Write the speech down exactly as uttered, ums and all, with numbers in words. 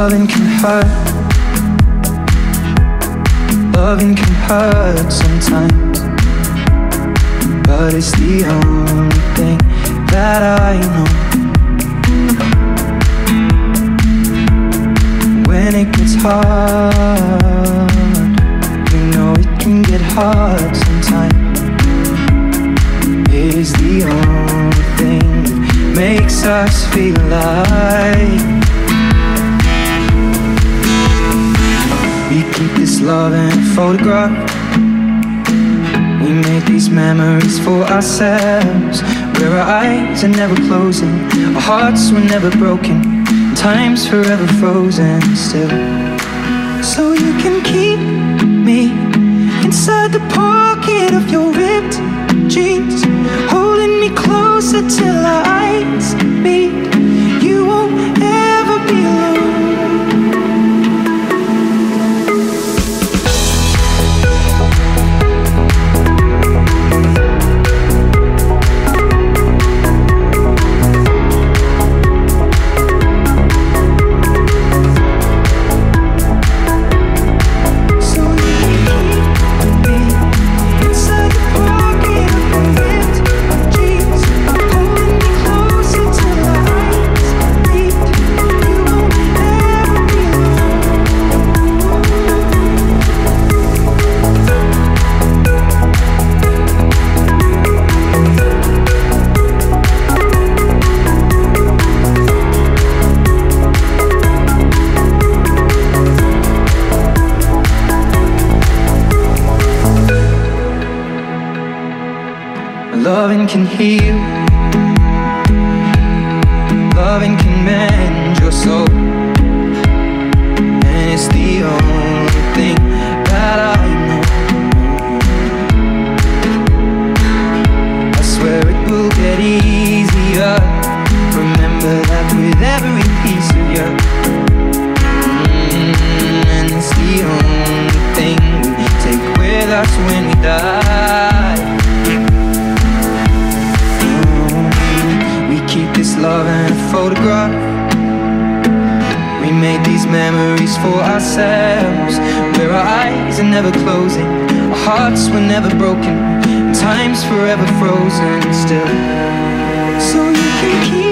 Loving can hurt. Loving can hurt sometimes, but it's the only thing that I know. When it gets hard, you know it can get hard sometimes. It is the only thing that makes us feel alive. We keep this love in a photograph. We made these memories for ourselves, where our eyes are never closing, our hearts were never broken, time's forever frozen still. So you can keep me inside the pocket of your ripped jeans, holding me closer till our eyes meet. You won't ever be alone. Loving can heal, loving can mend your soul, and it's the only thing that I know. I swear it will get easier. Remember that with every piece of you, mm, and it's the only thing we take with us when we die. Keep this love in a photograph. We made these memories for ourselves, where our eyes are never closing, our hearts were never broken, and time's forever frozen still. So you can keep